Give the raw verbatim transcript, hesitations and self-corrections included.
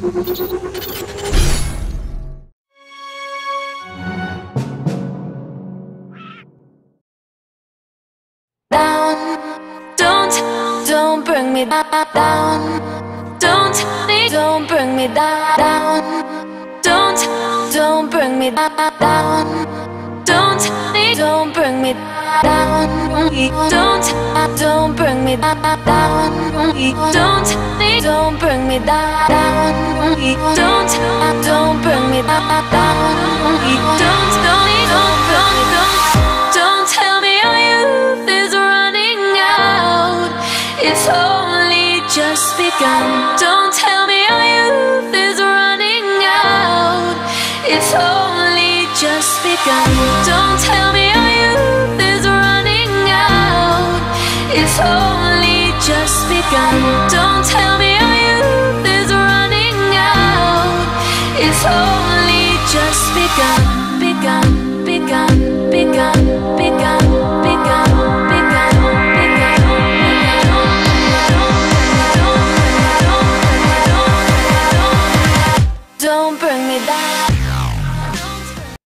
Don't, don't bring me down. Don't, don't bring me down. Don't, don't bring me down. Don't, don't bring me down. Don't, don't bring me down. Don't, don't bring me down. Don't, don't bring me down. Don't, don't, don't, don't, don't tell me our youth is running out. It's only just begun. Don't tell me our youth is running out. It's only just begun. Don't tell me our youth is running out. It's only just begun.